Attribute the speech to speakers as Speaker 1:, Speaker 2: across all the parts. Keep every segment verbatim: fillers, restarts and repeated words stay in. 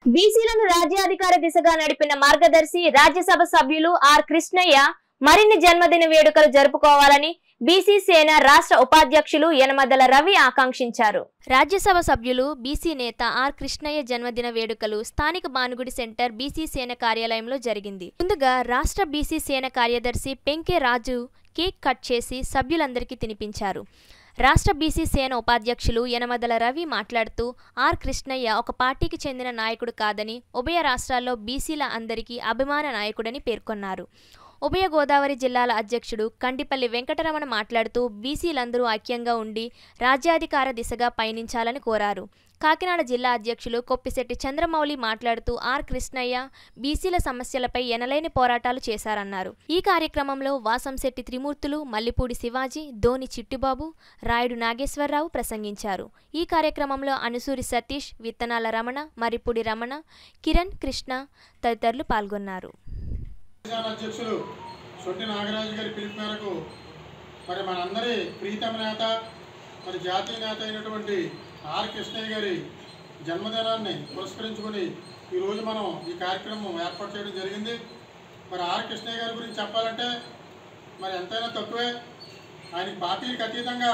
Speaker 1: బీసీలను రాజ్యాధికార దిశగా నడిపిన మార్గదర్శి రాజ్యసభ సభ్యులు ఆర్ కృష్ణయ్య మరిన్ని జన్మదిన వేడుకలు జరుపుకోవాలని బీసీ సేన రాష్ట్ర ఉపాధ్యక్షులు యనమదల రవి ఆకాంక్షించారు. రాజ్యసభ సభ్యులు బీసీ నేత ఆర్ కృష్ణయ్య జన్మదిన వేడుకలు స్థానిక బానుగుడి సెంటర్ బీసీ సేన కార్యాలయంలో జరిగింది. ముందుగా రాష్ట్ర బీసీ సేన కార్యదర్శి పెంకే రాజు కేక్ కట్ చేసి సభ్యులందరికీ తినిపించారు. రాష్ట్ర బీసీ సేన ఉపాధ్యక్షులు యనమదల రవి మాట్లాడుతూ ఆర్ కృష్ణయ్య ఒక పార్టీకి చెందిన నాయకుడు కాదని, ఉభయ రాష్ట్రాల్లో బీసీల అందరికీ అభిమాన నాయకుడని పేర్కొన్నారు. ఉభయ గోదావరి జిల్లాల అధ్యక్షుడు కండిపల్లి వెంకటరమణ మాట్లాడుతూ బీసీలందరూ ఐక్యంగా ఉండి రాజ్యాధికార దిశగా పయనించాలని కోరారు. కాకినాడ జిల్లా అధ్యక్షులు కొప్పిశెట్టి చంద్రమౌళి మాట్లాడుతూ ఆర్ కృష్ణయ్య బీసీల సమస్యలపై ఎనలేని పోరాటాలు చేశారన్నారు. ఈ కార్యక్రమంలో వాసంశెట్టి త్రిమూర్తులు, మల్లిపూడి శివాజీ, ధోని చిట్టిబాబు, రాయుడు నాగేశ్వరరావు ప్రసంగించారు. ఈ కార్యక్రమంలో అనుసూరి సతీష్, విత్తనాల రమణ, మరిపూడి రమణ, కిరణ్, కృష్ణ తదితరులు పాల్గొన్నారు.
Speaker 2: అధ్యక్షులు సొంటి నాగరాజు గారి పిలుపు మేరకు మరి మనందరి ప్రీతమ నేత మరి జాతీయ నేత అయినటువంటి ఆర్ కృష్ణయ్య గారి జన్మదినాన్ని పురస్కరించుకొని ఈరోజు మనం ఈ కార్యక్రమం ఏర్పాటు చేయడం జరిగింది. మరి ఆర్ కృష్ణయ్య గారి గురించి చెప్పాలంటే మరి ఎంతైనా తక్కువే. ఆయనకి పార్టీలకు అతీతంగా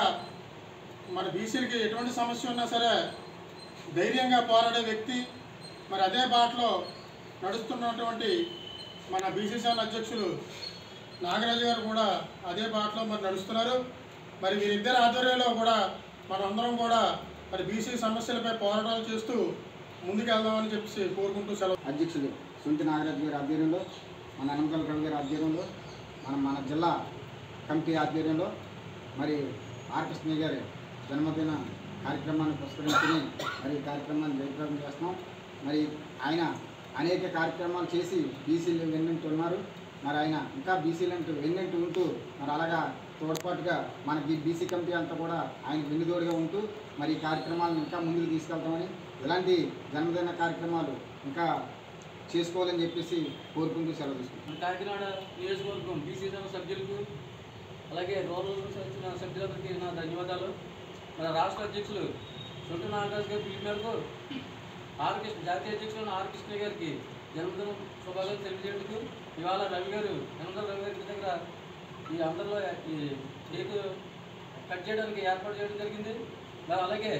Speaker 2: మన బీసీలకి ఎటువంటి సమస్య ఉన్నా సరే ధైర్యంగా పోరాడే వ్యక్తి. మరి అదే బాటలో నడుస్తున్నటువంటి మన బీసీ సేన అధ్యక్షులు నాగరాజు గారు కూడా అదే బాటలో మరి నడుస్తున్నారు. మరి వీరిద్దరి ఆధ్వర్యంలో కూడా మనందరం కూడా మరి బీసీ సమస్యలపై పోరాటాలు చేస్తూ ముందుకెళ్దామని చెప్పి కోరుకుంటూ సెలవు.
Speaker 3: అధ్యక్షులు సొంటి నాగరాజు గారి ఆధ్వర్యంలో, మన యనమదల రవి గారి ఆధ్వర్యంలో, మన మన జిల్లా కమిటీ ఆధ్వర్యంలో మరి ఆర్ కృష్ణయ్య గారి జన్మదిన కార్యక్రమాన్ని పురస్కరించుకుని మరి ఈ కార్యక్రమాన్ని జయప్రదం చేస్తున్నాం. మరి ఆయన అనేక కార్యక్రమాలు చేసి బీసీలు వెన్నంటూ ఉన్నారు. మరి ఆయన ఇంకా బీసీలంటూ వెన్నంటూ ఉంటూ మరి అలాగా తోడ్పాటుగా మనకి బీసీ కమిటీ అంతా కూడా ఆయన వెన్నుదోడుగా ఉంటూ మరి ఈ కార్యక్రమాలను ఇంకా ముందుకు తీసుకెళ్తామని, ఇలాంటి జన్మదిన కార్యక్రమాలు ఇంకా చేసుకోవాలని చెప్పేసి కోరుకుంటూ సెలవు తీసుకుంటాం.
Speaker 4: కాకినాడ నియోజకవర్గం బీసీ సభ్యులకు అలాగే రూరల్ సంబంధించిన సభ్యులందరికీ నా ధన్యవాదాలు. మన రాష్ట్ర అధ్యక్షులు సొంటి నాగరాజు గారి పిలుపు మేరకు ఆర్ కృష్ణ జాతీయ అధ్యక్షులు ఆర్ కృష్ణ గారికి జన్మదినం శుభాకాంక్షలు తెలియజేందుకు ఇవాళ రవి గారు యనమదల రవి గారి దగ్గర ఈ అందరిలో ఈ కేక్ కట్ చేయడానికి ఏర్పాటు చేయడం జరిగింది. మరి అలాగే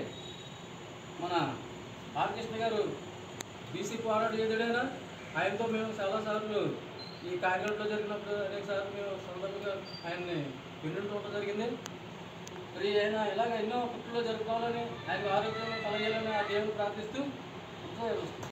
Speaker 4: మన ఆర్ కృష్ణ గారు బీసీ పోరాట యోధుడైనా ఆయనతో మేము చాలాసార్లు ఈ కాకినాడలో జరిగినప్పుడు అనేక సార్లు మేము సందర్భంగా ఆయన్ని వింటుంటూ ఉండడం జరిగింది. మరి ఆయన ఇలాగ ఎన్నో పుట్టులో జరుపుకోవాలని, ఆయనకు ఆరోగ్యం కలగాలని ఆ దేవుని ప్రార్థిస్తూ